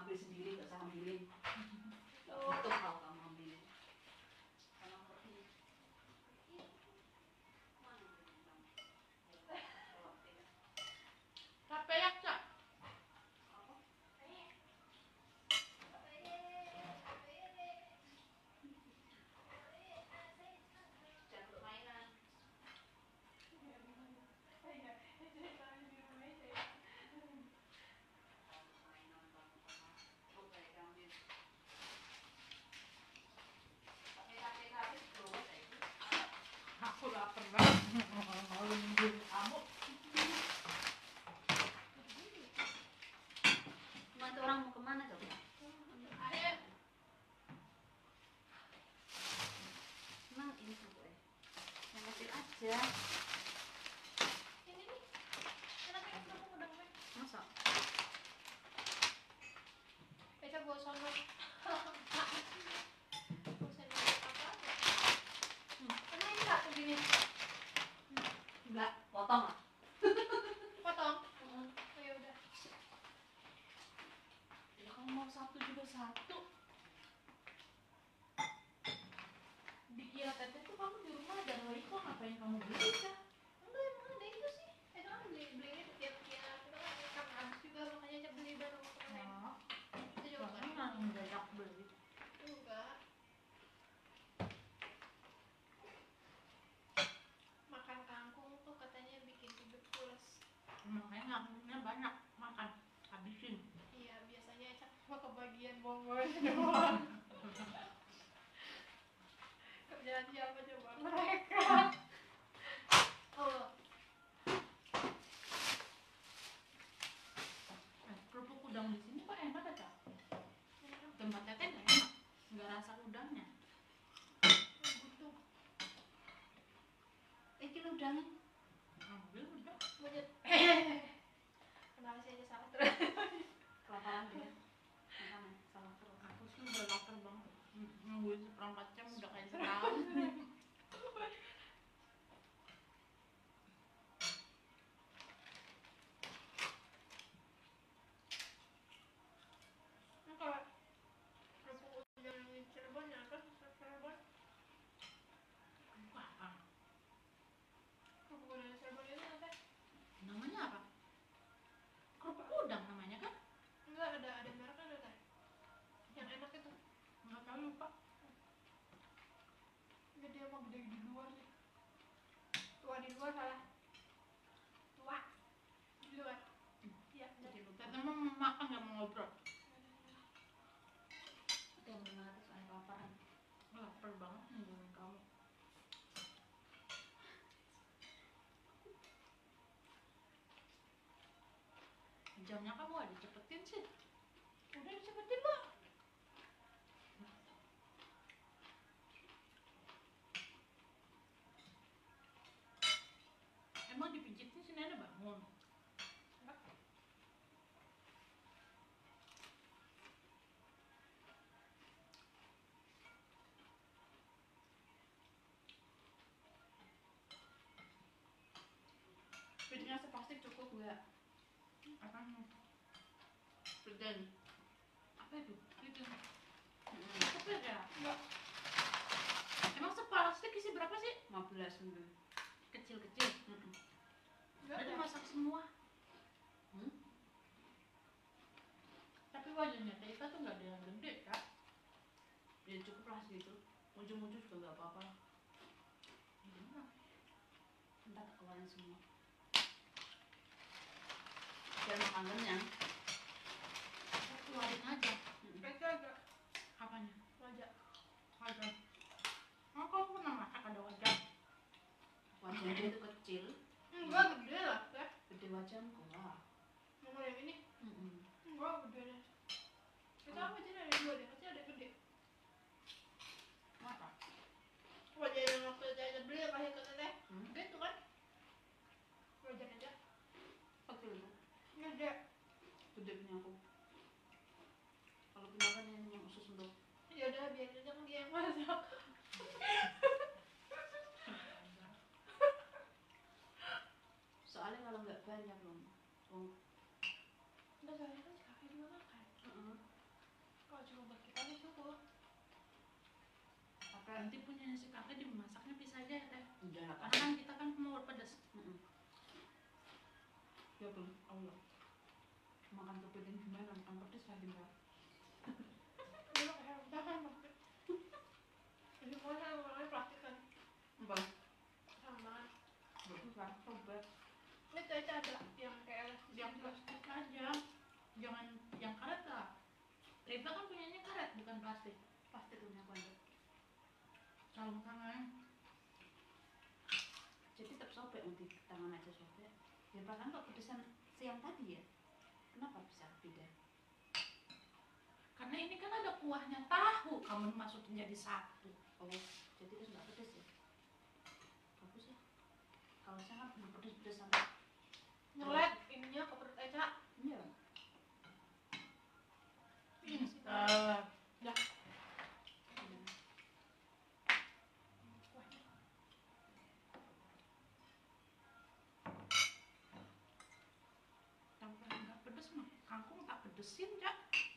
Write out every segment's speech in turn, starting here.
ambil sendiri, gak usah ambilin. Gak butuh kalau kamu ambilin. Capek ya, Cak? Aku lapar banget. Mau nungguin kamu. Nanti orang mau kemana coba? Ayo. Emang ini tuh yang kecil aja. Ini nih. Kenapa kamu udah gue? Masa? Bisa bawa sono. Gini. Enggak, potong lah. Potong. Oh ya udah. Ya kamu mau satu juga satu. Dikira tadi tuh kamu di rumah ada Royco, ngapain kamu beli Kak? Enggak, emang ada itu sih. Itu kan belinya tiap-tiap itu kan habis juga makanya aja beli baru kemarin. Itu juga kan mendadak beli. Enggak. Makan kangkung tuh katanya bikin hidup pulas. Makanya kangkungnya banyak makan, habisin. Iya, biasanya Ecak cuma kebagian bonggolnya doang. Kerjaan siapa coba? Mereka. Oh. Kerupuk udang di sini kok enak ya, Kak? Tempat teteh nggak enak, nggak rasa udangnya. Butuh. Kilo udangnya. Ambil udah. Bunyet. Kenapa sih aja salah terus? Kelaparan dia. Makanya salah terus. Aku sih udah lapar banget. Nungguin seperempat jam udah kayak setahun. Nah, kalau kerupuk udang yang di Cirebon ya kan? Cirebon. Wah, Kerupuk udang di Cirebon itu apa? namanya apa? Kerupuk udang namanya kan? Enggak, ada merek ada kan? Yang enak itu. Nggak tahu, lupa. Gede emang gede di luar sih. Tua di luar salah. Tua di luar. Iya, Jadi lupa. benar. Teteh mau makan nggak mau ngobrol? Oke, gimana tuh soal kelaparan? Lapar banget nungguin kamu. Jamnya kamu gak dicepetin sih? Udah dicepetin Bang. Emang dipijitin si nenek bangun? Piringnya seplastik cukup nggak? Apa? Peden. Apa itu? Itu. Cepet ya? Enggak. Emang seplastik isi berapa sih? 15 ml. Kecil-kecil. Enggak. Udah masak semua. Tapi wajannya Tika tuh nggak ada yang gede, Kak. Ya cukup lah segitu. Ujung-ujung juga nggak apa-apa. Gimana? Entar keluarin semua. Biar makan kenyang. Keluarin aja. Itu agak Apanya? wajah. Wajan. Oh, kamu pernah masak ada wajan? Wajannya itu kecil. Enggak gede lah ya. Gede wajanku lah. Mau yang ini? Enggak gede deh. Itu apa aja ada dua deh, kecil ada gede. Apa? Wajan yang waktu saya beli yang kasih ke teteh. Gitu kan? Wajan aja. Kecil itu. Gede. Gede punya aku. Kalau punya kan yang khusus untuk. Ya udah biarin aja kan dia yang masak. Soalnya kalau nggak banyak loh. Oh. Enggak soalnya kan si kakek juga makan. Kami suruh. Pakai nanti punya si kakek dimasaknya bisa aja ya teh. Udah Karena kan kita kan mau pedas. Ya belum Allah. Makan kepiting gimana? Makan pedes lagi enggak? Dulu kayak bahan banget. Jadi mana orangnya plastik kan? Enggak. Sama. Bagus kan? Sobat. Ini tuh aja ada yang kayak elastis Yang gitu. plastik aja. Jangan yang karet lah. Rita kan punyanya karet bukan plastik. Pasti punya aku ada. Sarung tangan. Jadi tetap sobek nanti tangan aja sobek. Ya bahkan kok pedesan siang tadi ya. Kenapa bisa beda? Karena ini kan ada kuahnya tahu. Kamu masukin jadi satu. Oh, jadi terus nggak pedes ya? Bagus ya. Kalau saya kan belum pedes-pedes sampai. Nyelet ininya ke perut Eca. Iya. Pintar. Ya. Tahu kan nggak pedes mah. Kangkung tak pedesin ya.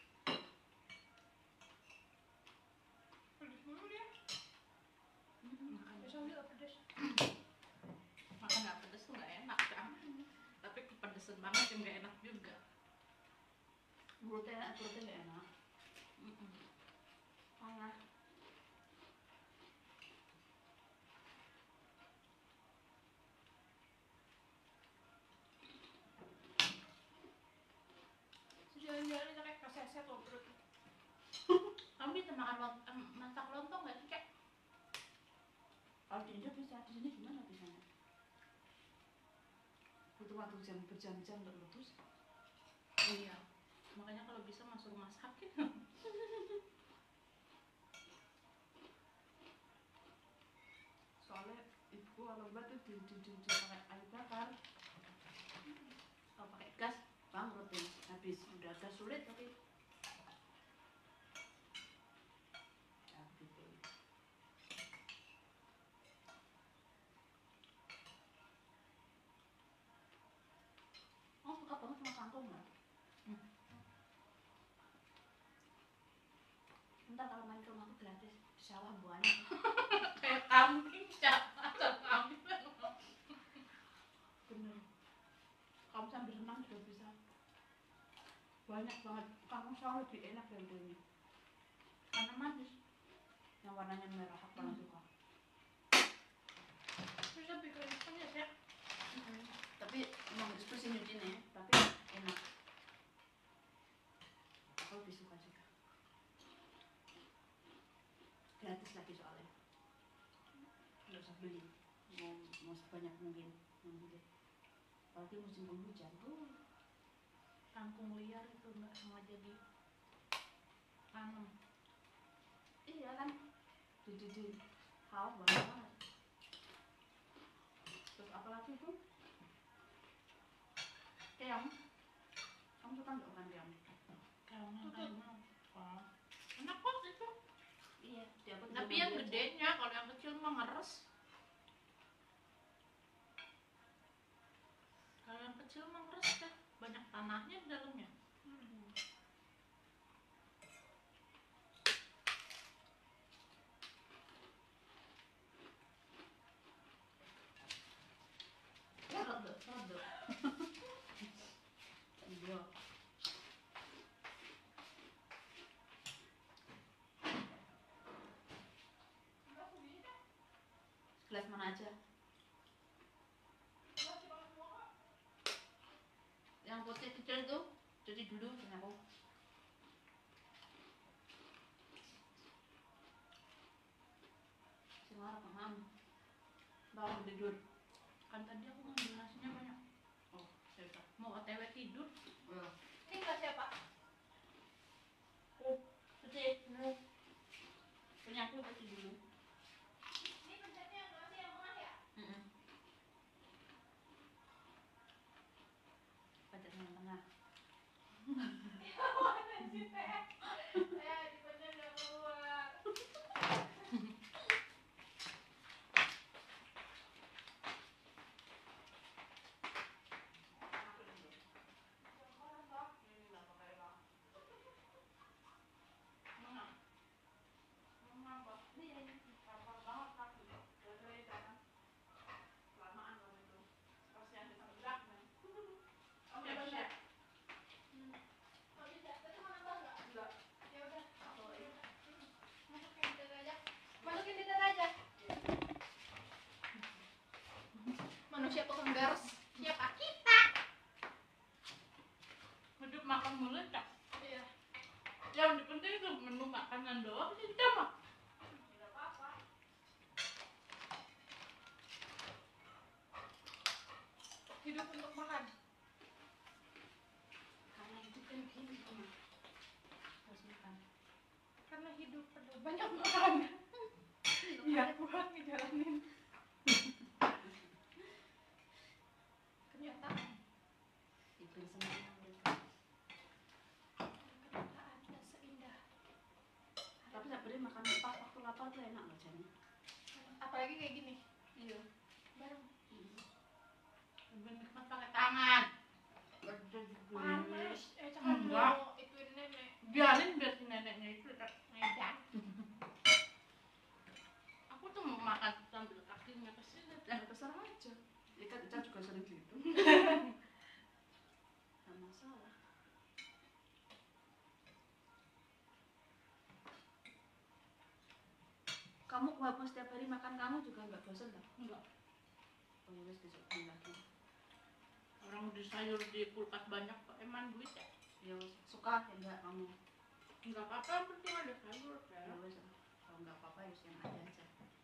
Pedes mulu dia. Makan Bisa juga pedes. makan nggak pedes tuh nggak enak kan. Tapi kepedesan banget yang nggak enak juga. Mulutnya enak, perutnya nggak enak. Parah. Jalan-jalan aja kayak keseset loh perut. Kamu bisa makan masak lontong nggak sih, Cek? Kalau di Indo bisa, di sini gimana bisanya? Butuh waktu berjam-jam untuk rebus. Iya. Makanya kalau bisa masuk rumah sakit. Soalnya ibu kalau mbak tuh pakai air bakar. Kalau pakai gas bangkrut ya. Habis udah agak sulit tapi. Ya gitu. Oh suka banget sama kangkung nggak? Ntar kalau main ke rumahku gratis di sawah buahnya. Kayak kambing, Cak. Masak kambing. Bener. Kamu sambil renang juga bisa. Banyak banget. Kangkung sawah lebih enak dari ini. Karena manis. Yang warnanya merah aku paling suka. Bisa bikin penyes ya. Tapi emang itu sih nyucinya, tapi enak. Aku lebih suka juga. Gratis lagi soalnya. Nggak usah beli. Mau sebanyak mungkin. Nanti. Apalagi musim penghujan. Kangkung liar itu nggak sengaja di tanam. Iya kan. Di hawa banget banget. Terus apalagi itu? Keong. Kamu suka nggak makan keong? Keongnya kayak gimana? Enak kok itu. Iya. Tapi yang gedenya, kalau yang kecil mah ngeres. Kalau yang kecil mah ngeres kan, banyak tanahnya di dalamnya. Rada. Iya. Gelas mana aja? Yang putih kecil tuh, cuci dulu punya aku. Semarang paham. Bangun tidur. Kan tadi aku ngambil nasinya banyak. Oh, hebat. Mau OTW tidur. Ini kelas siapa? Cuci dulu. Punya aku cuci dulu. Ini pencetnya yang kelas yang tengah ya? Pajak yang tengah. Mana sih teh? Dipencet udah keluar. yang penting itu menu makanan doang sih mah. Tidak apa-apa. Hidup untuk makan. Karena itu kan gini Oma. Harus makan. Karena hidup perlu banyak makan. Biar kuat ngejalanin kenyataan. Itu semuanya gitu. Kenyataan tak seindah. Tapi sebenarnya makan pas waktu lapar tuh enak loh Jan. Apalagi kayak gini. Iya. Bareng. Lebih nikmat pakai tangan. Panas. Jangan Enggak. mau ituin nenek. Biarin biar si neneknya itu tetap Medan. aku tuh mau makan sambil kakinya ke sini. Terserah aja. Ya kan Ica juga sering gitu. Gak masalah. Kamu walaupun setiap hari makan kamu juga nggak bosan tak? Enggak. Oh ya wes besok beli lagi. Orang di sayur di kulkas banyak kok emang duit ya. Ya wes suka ya enggak kamu? Enggak apa-apa, yang penting ada sayur Ya ya. wes kalau nggak apa-apa ya yang ada aja.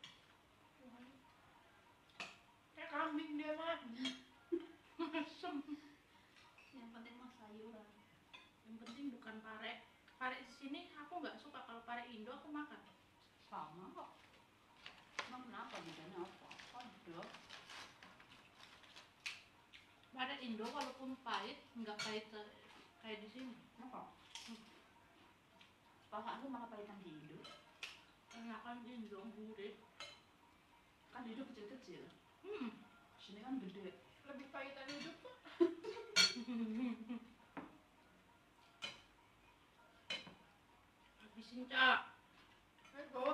Kayak kambing dia mah. Asem. Yang penting mah sayuran. Yang penting bukan pare. Pare di sini aku nggak suka, kalau pare Indo aku makan. Sama kok. Emang kenapa bedanya apa? Ada. Pare Indo walaupun pahit nggak pahit kayak di sini. Kenapa? Kalau aku malah pahitan di Indo. Enakan Indo gurih. Kan di Indo kecil-kecil. Hmm. Sini kan gede. Lebih pahitan hidup tuh. Habisin Cak. Bawah.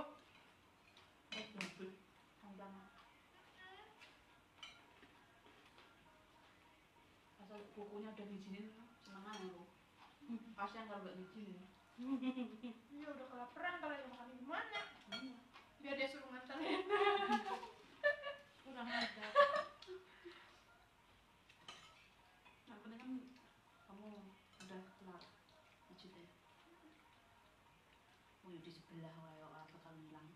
Asal kukunya udah ngizinin senengan aku. Kasian kalau gak ngizinin. Iya udah kelaparan kalau yang makan gimana? Biar dia suruh nganterin. Kurang ajar. Yang penting kan kamu udah kelar wujud ya. Oh di sebelah wae orang bakal hilang.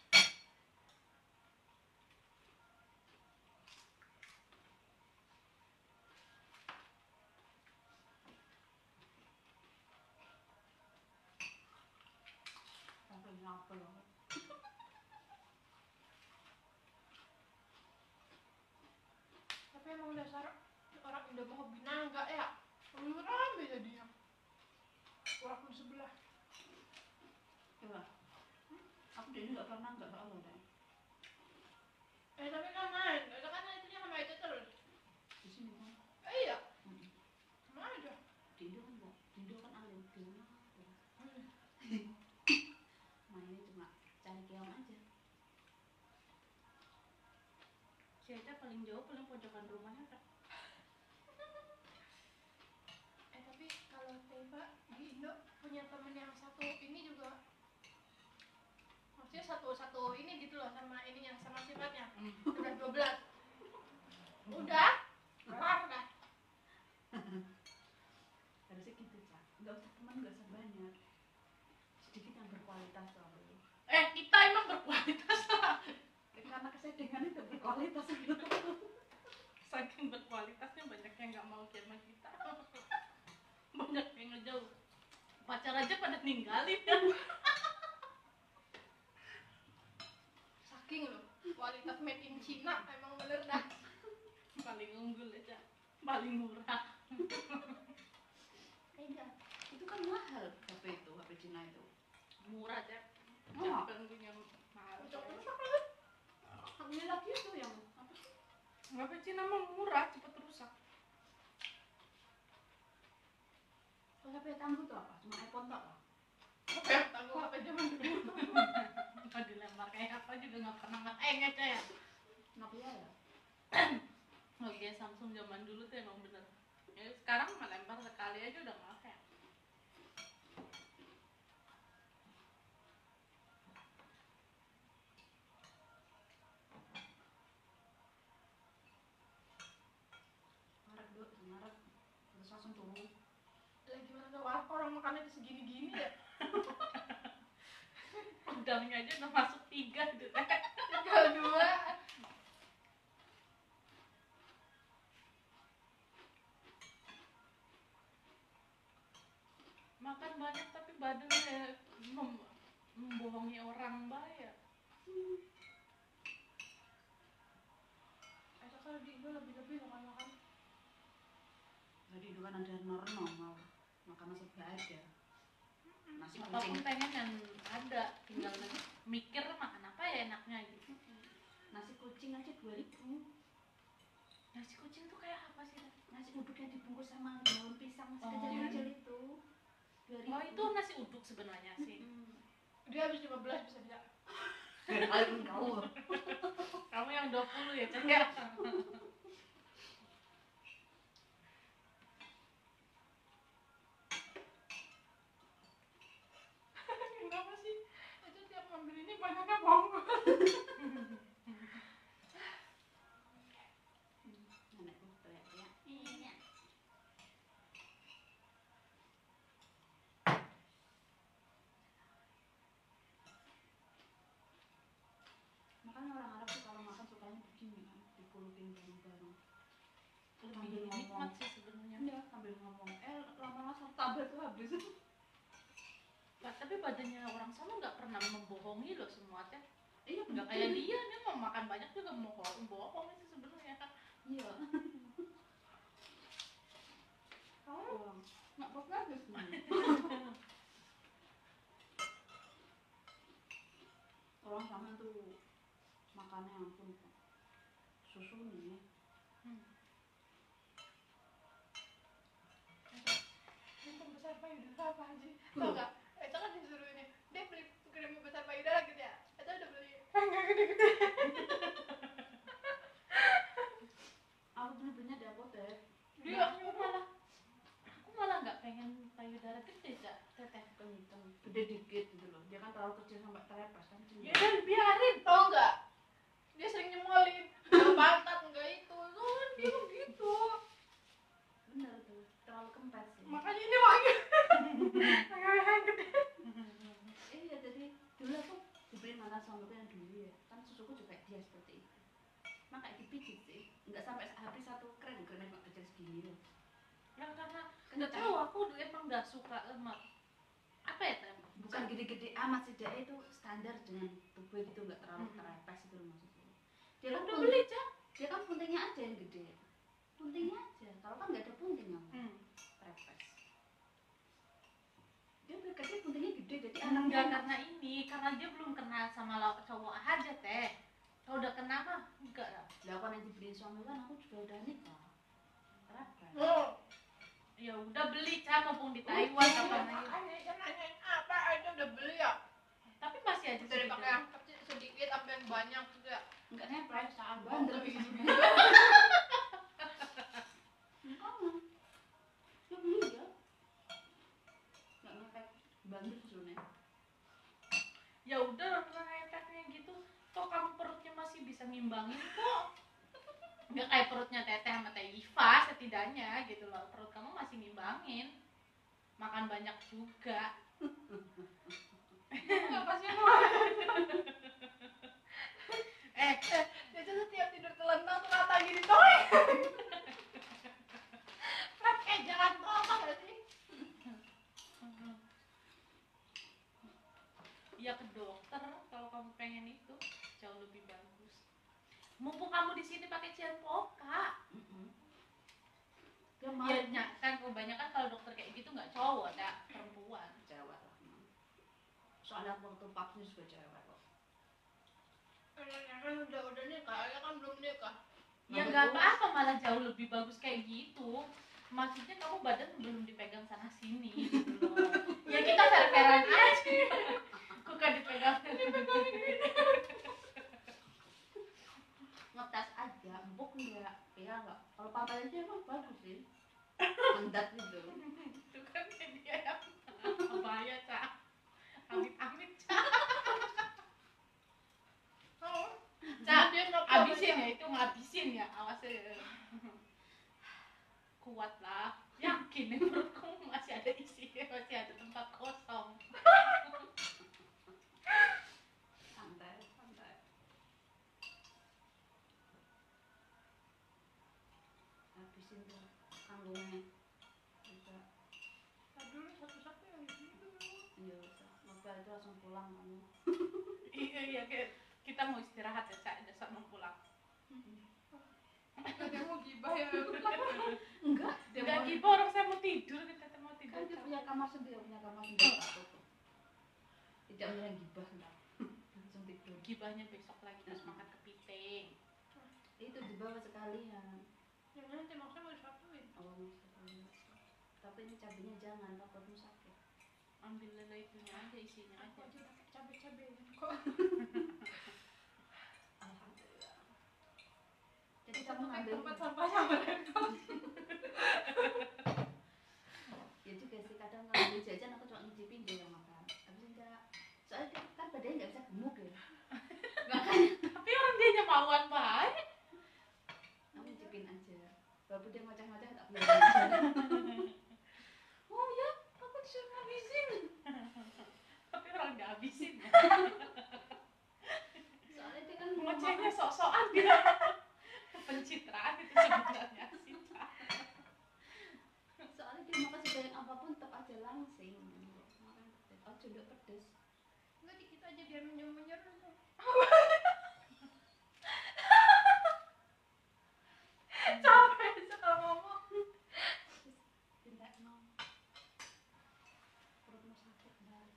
Sampai nyapa loh. Tapi emang dasar orang Indo mau hobi naga ya. Rame jadinya. Walaupun sebelah. Coba. Aku dari nggak pernah nggak soalnya deh. Tapi kan main. Itu kan itunya sama itu terus. Di sini kan. Iya. Hmm. Sama aja. Di Indo kan enggak. Di Indo kan alim gimana? Mainnya cuma cari keong aja. Si Eca paling jauh paling pojokan rumahnya Kak. Tapi kalau Teva di Indo punya temen yang satu ini juga. Maksudnya satu ini gitu loh sama ini yang sama sifatnya. Udah 12. Udah. Kelar dah. Harusnya gitu Cak. Nggak usah teman nggak usah banyak. Sedikit yang berkualitas soalnya. Kita emang berkualitas lah. Karena kesedengan itu berkualitas gitu. Saking berkualitasnya banyak yang nggak mau sama kita. Banyak yang ngejauh. Pacar aja pada ninggalin ya. Saking loh. Kualitas made in China emang bener dah. Paling unggul aja. Paling murah. Enggak. Itu kan mahal HP itu, HP Cina itu. Murah aja. Oh. Jangan punya mahal. Cocok rusak lagi. Ini lagi itu yang apa sih? HP Cina mah murah, cepet rusak. Kalau HP tangguh tuh apa? Cuma iPhone tok lah. Oke, tangguh apa zaman dulu. Kalau dilempar kayak apa juga nggak pernah nge-hang aja ya. Nokia ya? Nokia Samsung zaman dulu tuh emang bener. Ya, sekarang melempar sekali aja udah nge-hang. Maret dulu, Maret. Terus langsung turun. Lah gimana tuh orang makannya segini-gini ya? udangnya aja udah masuk 3 gitu teh. Tinggal 2. Makan banyak tapi badannya membohongi orang bayar. Esok kalau di Indo lebih-lebih makan-makan. Jadi itu kan ada normal, makanan serba ada. Nasi Apapun kucing, pengen yang ada, tinggal mikir makan apa ya enaknya gitu. nasi kucing aja 2.000. Nasi kucing tuh kayak apa sih? Nasi uduk yang dibungkus sama daun pisang Oh. kecil-kecil itu 2.000. Oh itu nasi uduk sebenarnya sih. Dia habis 15 bisa. Kali kau. Kamu yang 20 ya Cak ya? Kenapa sih? Itu tiap ngambil ini banyaknya bohong. Nenekku teriak-teriak. Iya. Makanya orang Arab tuh kalau makan sukanya begini kan, dipulutin bareng-bareng. Lebih nikmat sih sebenarnya. Iya, sambil ngomong, lama-lama satu tabel tuh habis. Tapi badannya orang sana nggak pernah membohongi loh semua teh. Iya, Nggak kayak dia mau makan banyak juga bohong itu sebenarnya kan. Iya. Orang nggak bagus. Orang sama tuh makannya ampun, susu nih. Ini pembesar payudara apa aja? Tau nggak? Itu kan disuruh ini. Dia beli krim pembesar payudara gitu ya. Itu udah beli. Enggak gede-gede. Aku beli-belinya di apotek. Dia Aku malah nggak pengen payudara gede Cak, teteh. Kenceng, gede dikit gitu loh. Dia kan terlalu kecil sampai terlepas kan. Ya dan biarin, tau nggak? Dia sering nyemolin. Nggak pantat, nggak itu. Soalnya dia begitu. Bener tuh, terlalu kempes sih. Makanya ini makin. Yang gede. Iya, jadi dulu aku dibeliin mantan suamiku yang dulu ya. Kan susuku juga dia seperti itu. Nah kayak dipijit sih. Nggak sampai habis satu keren cuma kecil segini loh. Yang karena nggak tahu aku emang nggak suka lemak. Apa ya teh? Bukan gede-gede amat sih, dia itu standar dengan tubuh gitu, nggak terlalu terepes itu loh maksudnya. Dia kan Udah beli Cak. dia kan puntingnya aja yang gede. Puntingnya aja. Kalau kan nggak ada punting yang terepes. Dia beli kecil puntingnya gede, jadi Enggak anaknya karena ini, karena dia belum kenal sama cowok aja teh. Kalau udah kenal mah enggak lah. lah kan yang dibeliin suami kan aku juga udah nikah. Terepes. Oh. Ya udah beli Cak, mumpung di Taiwan kapan lagi. Makanya kan nanyain apa aja udah beli ya. Tapi masih aja Dari sedikit. pakai yang kecil sedikit sampai yang banyak gitu ya. Enggak nempel. Sabar. Bandel gitu. Kamu. Ya beli ya. Enggak ngepek. Bandel sebenarnya. Ya udah karena efeknya gitu, toh kamu perutnya masih bisa ngimbangin kok. Nggak kayak perutnya Teteh sama Teh Iva setidaknya gitu loh. Perut kamu masih ngimbangin. Makan banyak juga. Apa sih lu? Dia tuh setiap tidur telentang tuh kata gini toy. Kayak jalan tol nggak sih? Ya ke dokter kalau kamu pengen itu jauh lebih bagus. Mumpung kamu di sini pakai Cianpoka. Dia Ya kan kebanyakan kalau dokter kayak gitu nggak cowok, ya perempuan. cewek lah. Soalnya waktu vaksin juga cewek kok. Kan udah nikah, ya kan belum nikah. Ya nggak apa-apa, malah jauh lebih bagus kayak gitu. Maksudnya kamu badan belum dipegang sana sini gitu loh. Ya kita fair-fairan aja. Kok gak dipegang? Ngetes aja, empuk enggak? Ya enggak. Kalau papa aja emang bagus sih. Mendat gitu. Itu kan dia yang bahaya Cak. Amit-amit Cak. Oh. Cak, Dia nggak abisin ya, itu ngabisin ya, awas ya. Kuat lah, yakin nih perut kamu masih ada isinya, masih ada setelah itu langsung pulang kamu. Iya, kita mau istirahat ya, Cak, besok mau pulang. Ada mau gibah ya. Enggak, dia Enggak mau, gitu, orang saya mau tidur, kita mau tidur. kan dia punya kamar sendiri tak tutup. Tidak boleh gibah entar. Langsung tidur. Gibahnya besok lagi terus makan kepiting. Itu dibawa sekalian. Yang nanti maksudnya mau disatuin. Oh, sekalian. Tapi ini cabenya jangan, takutmu sakit. Ambil lele itunya aja, isinya Aku aja. aja pakai cabai-cabai kok. Alhamdulillah. Jadi kamu ngambil tempat sampah sama mereka. ya juga sih, kadang kalau beli jajan aku cuma ngicipin dia yang makan. Habis enggak. Soalnya dia kan badannya enggak bisa gemuk ya. Makanya Tapi orang dia nyamauan baik. kamu ngicipin aja. Walaupun dia ngoceh-ngoceh tak boleh jajan. Oh ya, aku disuruh ngabisin. Tapi orang nggak habisin ya. Soalnya dia kan Ngocehnya sok-sokan dia. Pencitraan itu sebenarnya sih. soalnya dia makan sebanyak apapun tetap aja langsing. Makan pedes. Oh, junduk pedes. Enggak dikit aja biar menyer-menyer. Capek sekali ngomong. Tidak mau. Perutmu sakit banget.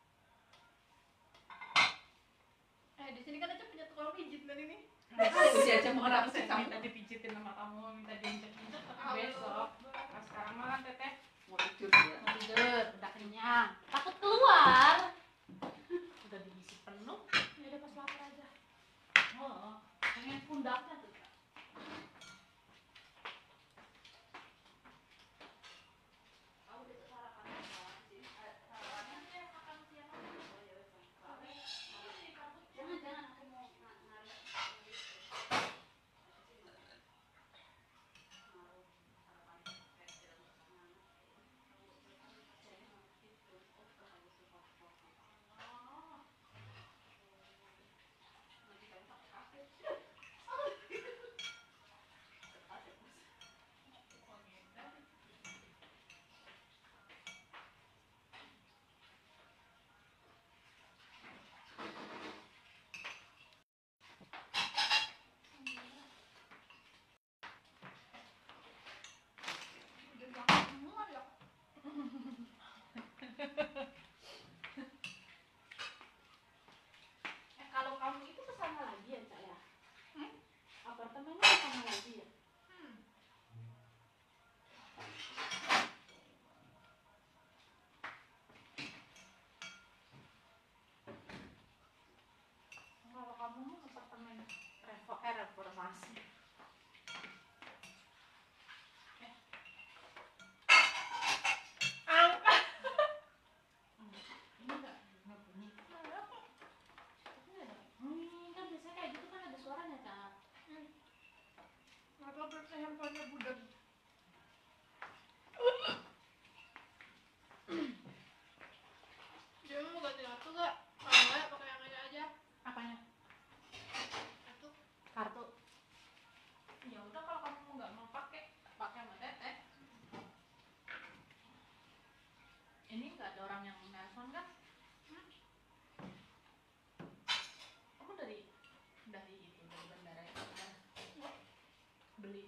Di sini kan aja punya tukang pijit dan ini. Dia aja mau Orang ngerasa saya kamu. minta dipijitin sama kamu, minta diinjek-injek, tapi besok. Nah, sekarang malah teteh Mau tidur dia. mau tidur, udah kenyang, takut keluar. Udah diisi penuh, ya udah pas lapar aja. Oh, pengen pundaknya tuh. Kamu besok sarapan apa sih? Sarapannya makan siang apa? Oh ya wes. Jangan aku mau narik. Udah jangan semua ya. Kalau kamu itu kesana lagi ya, Cak ya? Apartemennya kesana lagi ya? Kalau kamu mau apartemen reformasi. Angkat. Ini enggak bunyi. Kan biasanya kayak gitu kan ada suaranya, Kak. Atau terus handphonenya budak. Dia mau ganti kartu gak? Kalau enggak pakai yang ini aja. Apanya? Kartu. Kartu. Ya udah kalau kamu nggak mau pakai sama teteh. Ini nggak ada orang yang nelpon kan? Kamu dari itu dari bandara ya? Beli.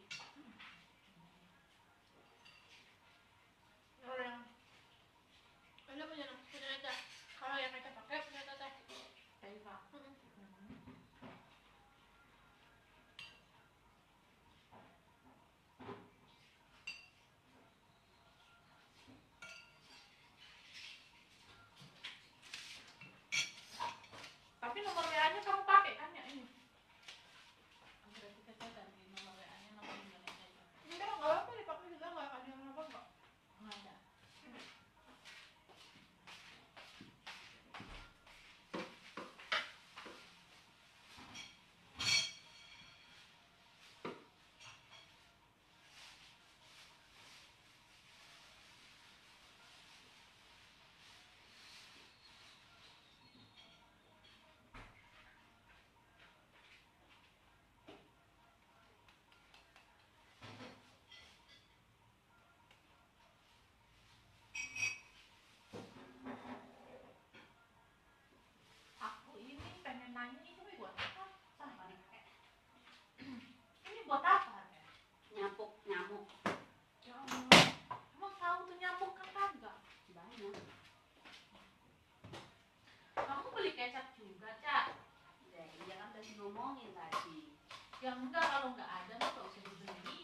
Kalau yang ada punya aja. Kalau yang mereka pakai punya teteh. Taifa. Tapi nomor WA-nya kamu pakai kan ya ini? Berarti kita ganti nomor WA-nya nomor ngomongin tadi. Ya enggak, kalau nggak ada mah nggak usah dibeliin.